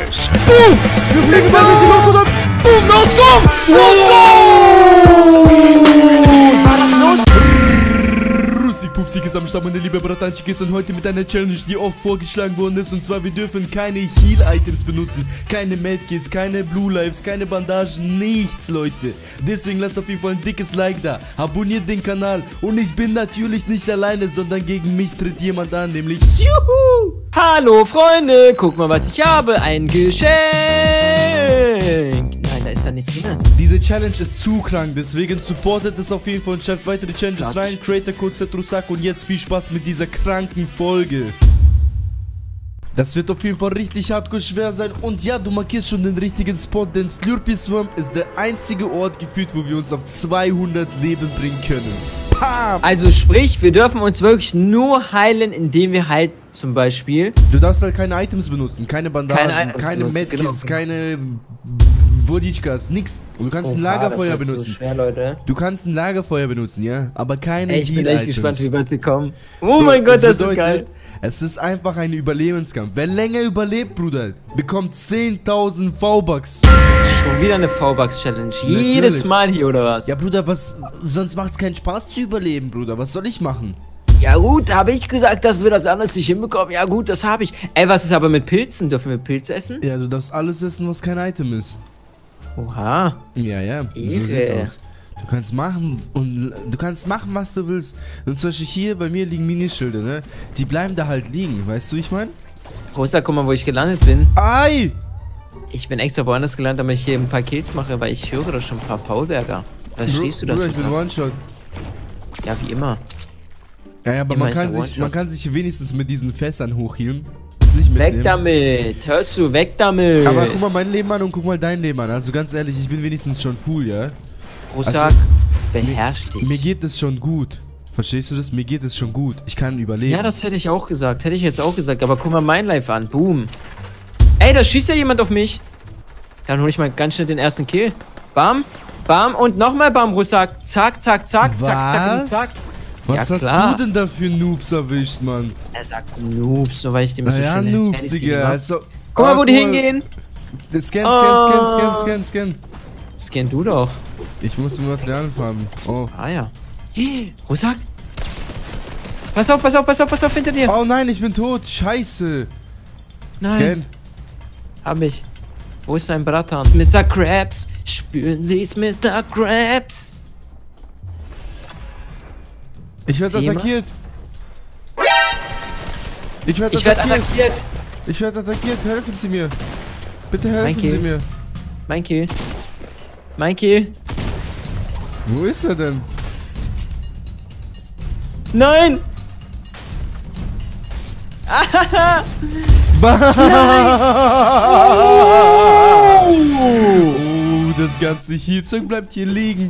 Boom! Wir fliegen weiter in die Luft und dann boom, Russi Pupsi ist am Start, meine liebe Bratanchikis, und heute mit einer Challenge, die oft vorgeschlagen worden ist. Und zwar, wir dürfen keine Heal-Items benutzen, keine Medkits, keine Blue Lives, keine Bandagen, nichts, Leute. Deswegen lasst auf jeden Fall ein dickes Like da, abonniert den Kanal. Und ich bin natürlich nicht alleine, sondern gegen mich tritt jemand an, nämlich Juhu! Hallo Freunde, guck mal, was ich habe, ein Geschenk. Nein, da ist da nichts drin. Diese Challenge ist zu krank, deswegen supportet es auf jeden Fall und schreibt weitere Challenges rein. Creator-Code Setrusak und jetzt viel Spaß mit dieser kranken Folge. Das wird auf jeden Fall richtig hardcore schwer sein und ja, du markierst schon den richtigen Spot, denn Slurpee Swamp ist der einzige Ort gefühlt, wo wir uns auf 200 Leben bringen können. Pam! Also sprich, wir dürfen uns wirklich nur heilen, indem wir halt zum Beispiel... Du darfst halt keine Items benutzen, keine Bandagen, keine Medkits, genau. keine Voditschkas, nix. Und du kannst ein Lagerfeuer benutzen. So schwer, Leute. Du kannst ein Lagerfeuer benutzen, ja, aber keine Ey, ich bin echt gespannt, wie weit wir kommen. Oh Bro, mein Gott, das ist so geil. Es ist einfach ein Überlebenskampf. Wer länger überlebt, Bruder, bekommt 10.000 V-Bucks. Schon wieder eine V-Bucks-Challenge. Jedes Mal hier, oder was? Ja, Bruder, sonst macht es keinen Spaß zu überleben, Bruder. Was soll ich machen? Ja gut, habe ich gesagt, dass wir das anders nicht hinbekommen. Ja gut, das habe ich. Ey, was ist aber mit Pilzen? Dürfen wir Pilze essen? Ja, du darfst alles essen, was kein Item ist. Oha. Ja, so sieht's aus. Du kannst machen was du willst. Und zum Beispiel hier bei mir liegen Minischilder, ne? Die bleiben da halt liegen, weißt du, wie ich meine? Rosa, guck mal, wo ich gelandet bin. Ei! Ich bin extra woanders gelandet, damit ich hier ein paar Kills mache, weil ich höre da schon ein paar Paulberger. Verstehst du das? Bruder, ich bin One-Shot. Ja, wie immer. Ja, aber man kann sich wenigstens mit diesen Fässern hochhealen. Weg damit! Hörst du? Weg damit! Aber guck mal mein Leben an und guck mal dein Leben an. Also ganz ehrlich, ich bin wenigstens schon full, ja? Rosak, also, beherrsch dich. Mir geht es schon gut. Verstehst du das? Mir geht es schon gut. Ich kann überleben. Ja, das hätte ich auch gesagt. Hätte ich jetzt auch gesagt. Aber guck mal mein Live an. Boom. Ey, da schießt ja jemand auf mich. Dann hole ich mal ganz schnell den ersten Kill. Bam. Bam. Und nochmal Bam, Rosak. Zack, zack, zack, was? zack, zack und zack. Was hast du denn da für Noobs erwischt, Mann? Er sagt Noobs, so weil ich dem so ja, schön Noobs, Digga. Also, guck mal, wo die hingehen. Scan. Scan du doch. Ich muss Materialien farmen. Oh. Ah ja. Rosak. Pass auf, hinter dir. Oh nein, ich bin tot. Scheiße. Nein. Scan. Hab ich. Wo ist dein Bratan? Mr. Krabs. Spüren Sie's, Mr. Krabs. Ich werde attackiert. Ich werde attackiert. Helfen Sie mir. Bitte helfen Sie mir. Mein Kill. Wo ist er denn? Nein! Oh, das ganze Healzeug bleibt hier liegen.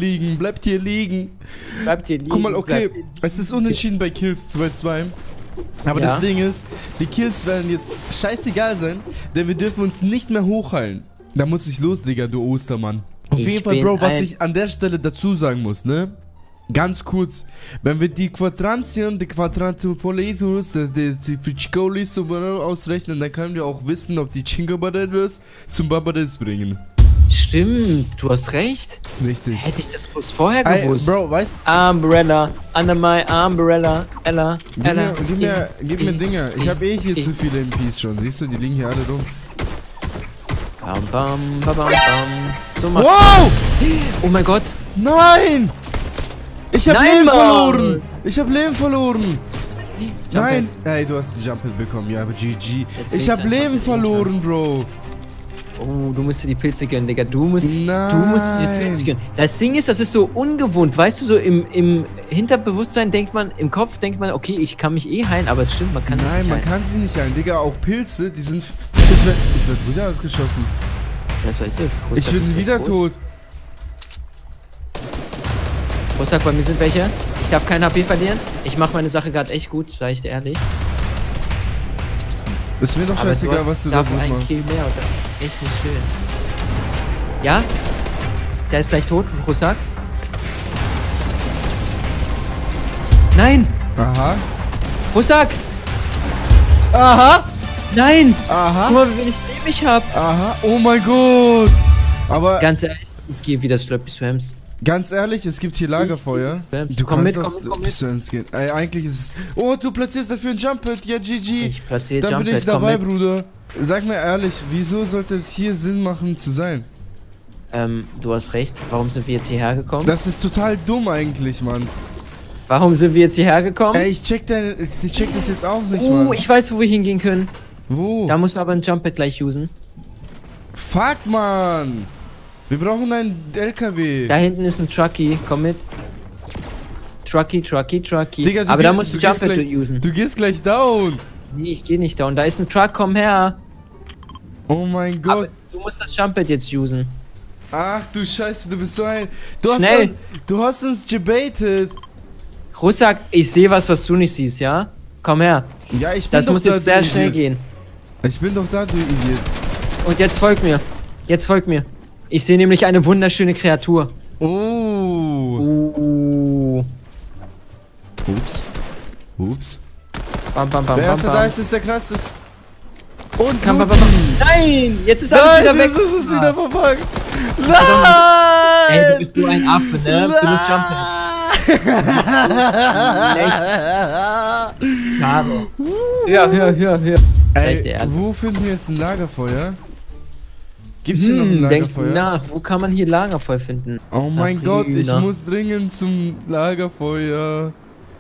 Guck mal, okay, es ist unentschieden bei Kills 2-2. Aber das Ding ist, die Kills werden jetzt scheißegal sein, denn wir dürfen uns nicht mehr hochheilen. Da muss ich los, Digga, du Ostermann. Auf jeden Fall, Bro, was ich an der Stelle dazu sagen muss, ne? Ganz kurz, wenn wir die Quadranten, die Quadrantifoletus, die Fichikolis so ausrechnen, dann können wir auch wissen, ob die Chingabadedos zum Babades bringen. Stimmt, du hast recht. Richtig. Hätte ich das bloß vorher gewusst. Bro, weißt du? Umbrella, under my umbrella, Ella. Gib mir Dinger. Ich habe hier zu viele MPs schon. Siehst du, die liegen hier alle rum. Bam. So mal. Wow! Oh mein Gott. Nein! Ich hab Leben verloren! Nein! Ey, du hast die Jump Hit bekommen, ja, aber GG. Ich hab Leben verloren, Bro. Oh, du musst dir die Pilze gönnen, Digga. Du musst dir die Pilze gönnen. Das Ding ist, das ist so ungewohnt. Weißt du, so im Hinterbewusstsein denkt man, im Kopf denkt man, okay, ich kann mich heilen, aber es stimmt, man kann nicht heilen. Nein, man kann sie nicht heilen, Digga. Auch Pilze, die sind... Ich werd wieder geschossen. Was ist es? Ich bin wieder tot. Rosak, bei mir sind welche. Ich darf kein HP verlieren. Ich mache meine Sache gerade echt gut, sag ich dir ehrlich. Ist mir doch scheißegal, was du da machst. Ein Kill mehr und das ist echt nicht schön. Ja? Der ist gleich tot, Rosak. Nein! Aha. Rosak! Aha! Nein! Aha. Guck mal, wie wenig Leben ich hab. Aha. Oh mein Gott. Aber ganz ehrlich, ich geh wieder Slurpee Swams. Ganz ehrlich, es gibt hier Lagerfeuer. Du komm mit, komm mit. Gehen. Eigentlich ist es... Oh, du platzierst dafür ein Jump Pad. Ja, GG. Ich platziere Dann Jump bin ich Pad, dabei, Bruder. Sag mir ehrlich, wieso sollte es hier Sinn machen zu sein? Du hast recht. Warum sind wir jetzt hierher gekommen? Das ist total dumm eigentlich, Mann. Warum sind wir jetzt hierher gekommen? Ey, ich check das jetzt auch nicht, Mann. Ich weiß, wo wir hingehen können. Wo? Da musst du aber ein Jump Pad gleich usen. Fuck, Mann. Wir brauchen einen LKW. Da hinten ist ein Trucky. Komm mit. Trucky. Digga, aber da musst du Jump Pad usen. Du gehst gleich down. Nee, ich geh nicht down. Da ist ein Truck. Komm her. Oh mein Gott. Aber du musst das Jump Pad jetzt usen. Ach du Scheiße, du bist so ein... Schnell. Du hast uns gebaitet. Russak, ich sehe was du nicht siehst, ja? Komm her. Ja, ich bin das doch muss da, jetzt sehr schnell gehen. Ich bin doch da, du Idiot. Und jetzt folgt mir. Ich sehe nämlich eine wunderschöne Kreatur. Oh. Ups. Bam. Der erste da ist der krasseste. Und Nein! Jetzt ist alles wieder weg. Jetzt ist es wieder verpackt. Nein! Ey, du bist nur ein Affe, ne? Du musst jumpen. Schade. Höher. Ey, wo finden wir jetzt ein Lagerfeuer? Gibt's hier noch ein Lagerfeuer? Denk nach, wo kann man hier Lagerfeuer finden? Oh mein Gott, ich muss dringend zum Lagerfeuer.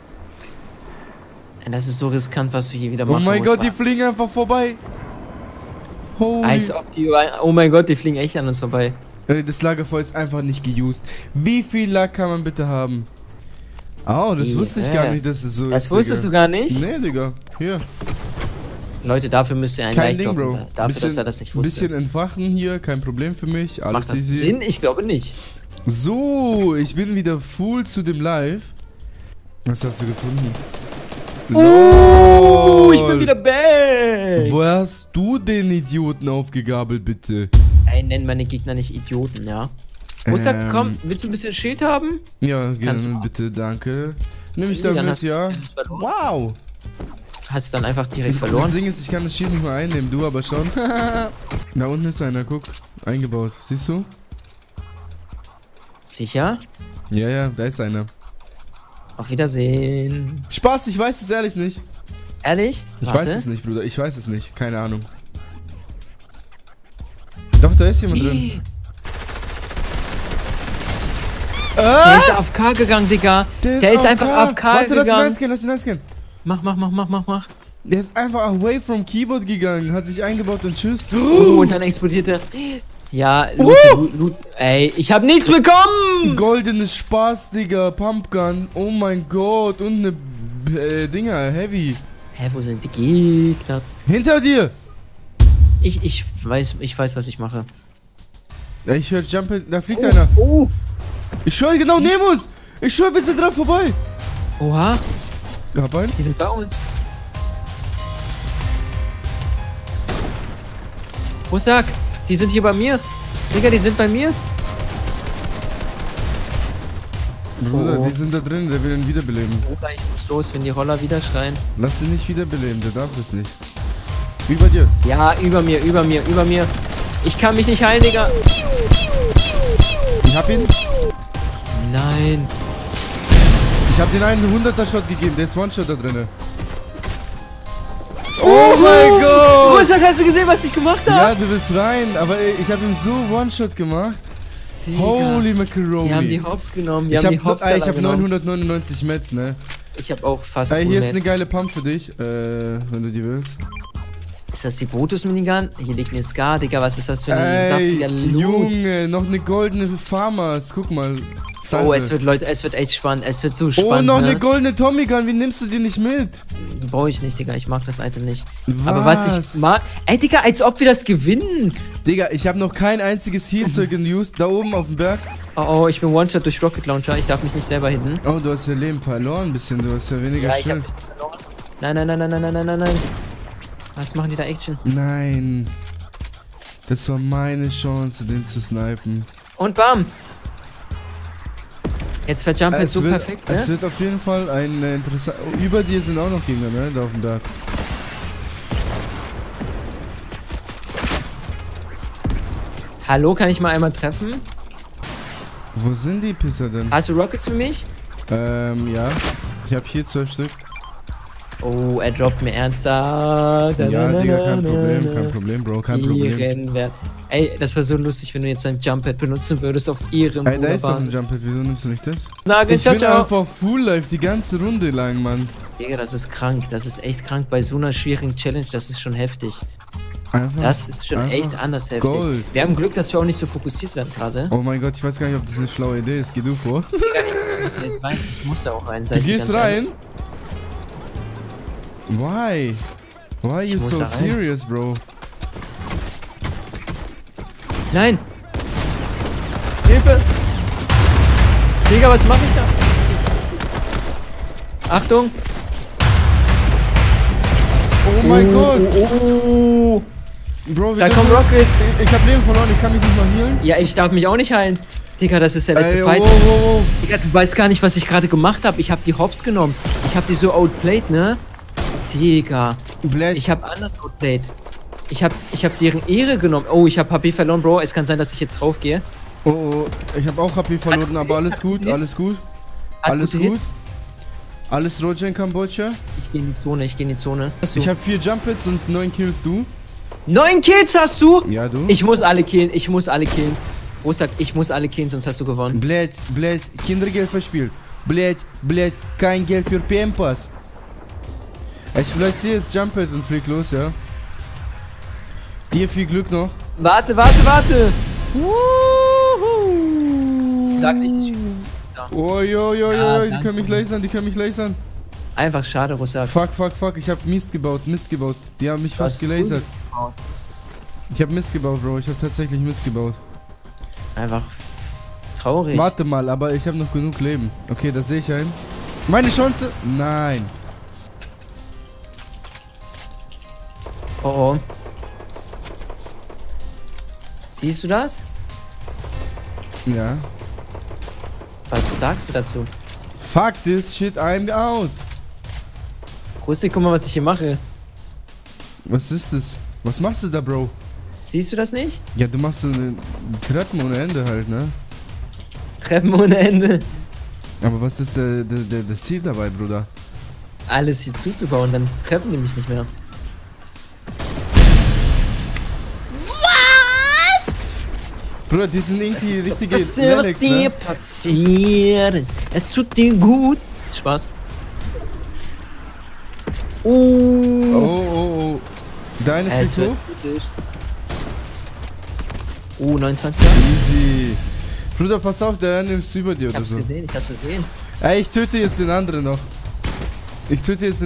Das ist so riskant, was wir hier wieder machen. Oh mein Gott, die fliegen einfach vorbei. Als ob die... Oh mein Gott, die fliegen echt an uns vorbei. Das Lagerfeuer ist einfach nicht geused. Wie viel Lack kann man bitte haben? Oh, das wusste ich gar nicht, dass es so ist. Das wusstest du gar nicht? Nee, Digga. Hier. Leute, dafür müsst ihr ein Kein Like Ding, Bro. Dafür, dass er das nicht wusste. Ein bisschen entfachen hier, kein Problem für mich. Alles Macht das Sinn? Ich glaube nicht. So, ich bin wieder full zu dem Live. Was hast du gefunden? Oh, ich bin wieder back! Wo hast du den Idioten aufgegabelt, bitte? Ey, nenn meine Gegner nicht Idioten, ja? Russak, komm, willst du ein bisschen Schild haben? Ja, gerne, bitte, danke. Nimm ich damit, ja. Wow! Hast du dann einfach direkt verloren? Das Ding ist, ich kann das Schild nicht mal einnehmen, du aber schon. Da unten ist einer, guck. Eingebaut, siehst du? Sicher? Ja, da ist einer. Auf Wiedersehen. Spaß, ich weiß es ehrlich nicht. Ehrlich? Ich weiß es nicht, Bruder, ich weiß es nicht. Keine Ahnung. Doch, da ist jemand drin. Der ist AFK gegangen, Digga. Der ist einfach AFK gegangen. Lass ihn einscannen. Mach. Der ist einfach away from Keyboard gegangen, hat sich eingebaut und tschüss. Oh, und dann explodiert er. Ja, Loot. Ey, ich hab nichts bekommen! Goldenes Spaß, Digga, Pumpgun. Oh mein Gott, und ne Dinger, Heavy. Hä, wo sind die Gegner? Hinter dir! Ich weiß, was ich mache. Ja, ich höre Jump, da fliegt einer. Oh! Ich schwöre, genau neben uns! Ich schwöre, wir sind dran vorbei! Oha! Hab einen. Die sind bei uns. Russak, die sind hier bei mir. Digga, die sind bei mir. Bruder, die sind da drin, der will ihn wiederbeleben. Bruder, ich muss los, wenn die Roller wieder schreien. Lass ihn nicht wiederbeleben, der darf es nicht. Wie bei dir? Ja, über mir. Ich kann mich nicht heilen, Digga. Ich hab ihn. Nein. Ich hab den einen 100er-Shot gegeben, der ist One-Shot da drinne. Oh mein Gott! Russak, hast du gesehen, was ich gemacht habe? Ja, du bist rein, aber ich habe ihm so One-Shot gemacht. Digga. Holy Macaroni. Die haben die Hops genommen. Ich hab 999 Mets, ne? Ich hab auch fast. Hier ist eine geile Pump für dich, wenn du die willst. Ist das die Brutus-Minigun? Hier liegt eine Scar, Digga, was ist das für ein saftiger Loot? Junge, noch eine goldene Farmers, guck mal. Oh, es wird echt spannend, es wird so spannend. Oh, noch eine goldene Tommy Gun, wie nimmst du die nicht mit? Brauche ich nicht, Digga, ich mag das Item nicht. Was? Aber was ich mag... Ey, Digga, als ob wir das gewinnen. Digga, ich habe noch kein einziges Healzeug used, da oben auf dem Berg. Oh, ich bin One-Shot durch Rocket Launcher, ich darf mich nicht selber hitten. Oh, du hast ja Leben verloren ein bisschen, du hast ja weniger Schild. Nein. Was machen die da Action? Nein. Das war meine Chance, den zu snipen. Und bam! Jetzt verjumpt jetzt so perfekt, ne? Es wird auf jeden Fall ein interessant... Oh, über dir sind auch noch Gegner, ne? Da auf dem Berg. Hallo, kann ich mal einmal treffen? Wo sind die Pisser denn? Hast du Rockets für mich? Ja. Ich habe hier 12 Stück. Oh, er droppt mir ernsthaft. Ja, Digga, kein Problem, Bro, kein Problem. Ey, das wäre so lustig, wenn du jetzt ein Jump-Pad benutzen würdest auf ihrem Ey, da ist doch ein Jump-Pad, wieso nimmst du nicht das? Ich bin einfach Full Life die ganze Runde lang, Mann. Digga, das ist krank, das ist echt krank. Bei so einer schwierigen Challenge, das ist schon heftig. Einfach, das ist schon echt anders heftig. Gold. Wir haben Glück, dass wir auch nicht so fokussiert werden gerade. Oh mein Gott, ich weiß gar nicht, ob das eine schlaue Idee ist. Geh du vor. Digga, ich muss da auch rein. Du gehst rein? Why? Why are you so serious, Bro? Nein! Hilfe! Digga, was mache ich da? Achtung! Oh mein Gott! Oh. Bro, da kommen Rockets! Ich hab Leben verloren, ich kann mich nicht mal healen. Ja, ich darf mich auch nicht heilen. Digga, das ist der letzte Fight. Digga, du weißt gar nicht, was ich gerade gemacht habe. Ich habe die Hops genommen. Ich habe die so outplayed, ne? Digga. Ich habe anders outplayed. Ich hab deren Ehre genommen. Oh, ich habe HP verloren, Bro. Es kann sein, dass ich jetzt draufgehe. Oh, ich habe auch HP verloren, aber alles gut, alles gut. Alles gut. Alles Roger in Kambodscha. Ich gehe in die Zone, Ich habe 4 Jump-Hits und 9 Kills, du. 9 Kills hast du? Ja, du. Ich muss alle killen, Rosak, ich muss alle killen, sonst hast du gewonnen. Blять, Kindergeld verspielt. Blять, kein Geld für PM-Pass. Ich vielleicht sehe jetzt Jump-Hit und flieg los, ja. Dir viel Glück noch. Warte! Sag nicht, ich da. Oh, die können mich lasern, Einfach schade, Rosak. Fuck, ich hab Mist gebaut. Die haben mich fast gelasert. Ich hab Mist gebaut, Bro, ich hab tatsächlich Mist gebaut. Einfach traurig. Warte mal, aber ich hab noch genug Leben. Okay, das sehe ich ein. Meine Chance? Nein. Oh. Siehst du das? Ja. Was sagst du dazu? Fuck this shit, I'm out. Rustik, guck mal, was ich hier mache. Was ist das? Was machst du da, Bro? Siehst du das nicht? Ja, du machst so eine Treppen ohne Ende halt, ne? Treppen ohne Ende. Aber was ist das Ziel dabei, Bruder? Alles hier zuzubauen, dann treffen die mich nicht mehr. Bruder, die sind irgendwie richtige Lennox, ne? Passiert ist. Es tut dir gut. Spaß. Oh. Deine Figur? 29. Easy. Bruder, pass auf, der eine ist über dir oder so. Ich hab's gesehen. Ey, ich töte jetzt den anderen noch. Ich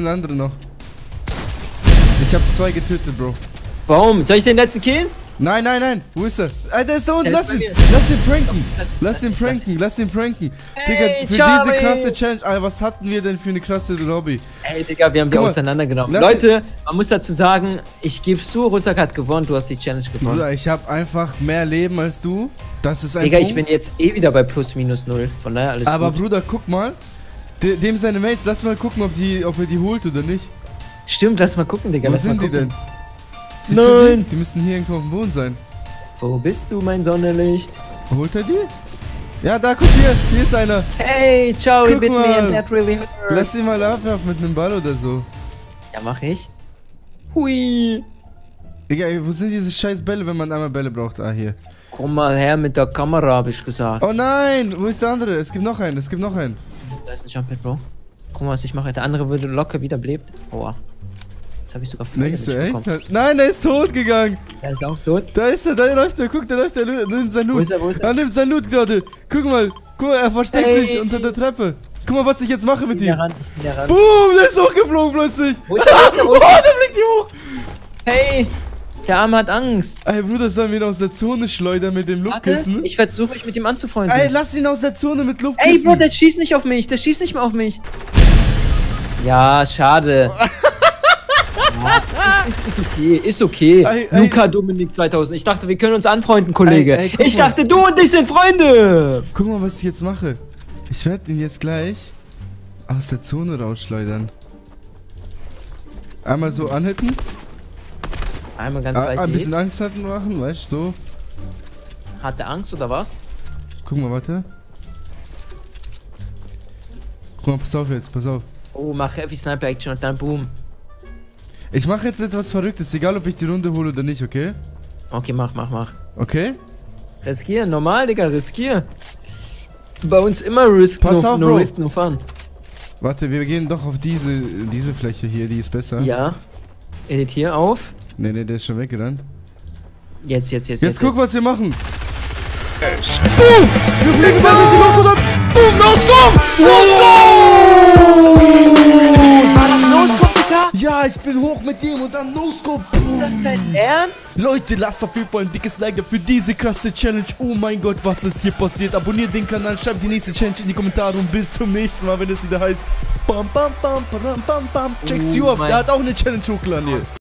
hab 2 getötet, Bro. Warum? Soll ich den letzten killen? Nein. Wo ist er? Der ist da unten. Lass ihn pranken. Hey, Digga, für diese krasse Challenge. Alter, was hatten wir denn für eine krasse Lobby? Ey, Digga, wir haben die auseinandergenommen. Leute, man muss dazu sagen, ich geb's zu, Rosak hat gewonnen, du hast die Challenge gewonnen. Bruder, ich hab einfach mehr Leben als du. Das ist ein Digga, Punkt. ich bin jetzt wieder bei plus minus 0. Von daher alles Aber gut. Bruder, guck mal. Dem seine Mates, lass mal gucken, ob er die holt oder nicht. Stimmt, lass mal gucken, Digga. Wo sind die denn? Nein! Die müssen hier irgendwo auf dem Boden sein. Wo bist du, mein Sonnenlicht? Holt er die? Ja, da, guck hier ist einer. Hey, ciao, guck bit mal. me and that really hurt. Lass ihn mal abwerfen mit einem Ball oder so. Ja, mach ich. Hui. Digga, wo sind diese scheiß Bälle, wenn man einmal Bälle braucht? Ah, hier. Komm mal her mit der Kamera, hab ich gesagt. Oh nein, wo ist der andere? Es gibt noch einen. Da ist ein Jump-Pad, Bro. Guck mal, was ich mache. Der andere würde locker wiederbelebt. Aua. Das habe ich sogar voll Denkst du echt? Nein, er ist tot gegangen. Er ist auch tot. Da ist er, da läuft er. Guck, der nimmt sein Loot. Wo ist er? Er nimmt sein Loot gerade. Guck mal, er versteckt sich unter der Treppe. Guck mal, was ich jetzt mache mit ihm. Boom, der ist hochgeflogen plötzlich. Wo ist er? Oh, der fliegt hier hoch. Hey, der Arme hat Angst. Ey, Bruder, sollen wir ihn aus der Zone schleudern mit dem Luftkissen? Warte, ich versuche mich mit ihm anzufreunden. Ey, lass ihn aus der Zone mit Luftkissen. Ey, Bro, der schießt nicht auf mich. Der schießt nicht mehr auf mich. Ja, schade. Ist okay. Ey, Luca Dominik 2000. Ich dachte, wir können uns anfreunden, Kollege. Ey, ich dachte, du und ich sind Freunde. Guck mal, was ich jetzt mache. Ich werde ihn jetzt gleich aus der Zone rausschleudern. Einmal so anhitten. Einmal ganz leicht. Ein bisschen Angst machen, weißt du? Hat er Angst oder was? Guck mal, warte. Guck mal, pass auf jetzt, pass auf. Oh, mach Heavy Sniper Action und dann boom. Ich mache jetzt etwas Verrücktes, egal ob ich die Runde hole oder nicht, okay? Okay, mach. Okay? Riskier, normal, Digga, riskier. Bei uns immer Risk, Pass auf, no Bro. Risk, no fun. Warte, wir gehen doch auf diese Fläche hier, die ist besser. Ja. Editier auf. Nee, der ist schon weggerannt. Jetzt. Jetzt guck, was wir machen. Boom! Wir fliegen dann in die Luft und dann boom, No-Scope! War das No-Scope, Digga? Ja, ich bin hoch mit dem und dann No-Scope. Ist das dein Ernst? Leute, lasst auf jeden Fall ein dickes Like für diese krasse Challenge. Oh mein Gott, was ist hier passiert? Abonniert den Kanal, schreibt die nächste Challenge in die Kommentare und bis zum nächsten Mal, wenn es wieder heißt Bam, bam, bam, bam, bam, bam. Checks you up. Der hat auch eine Challenge hochgeladen hier.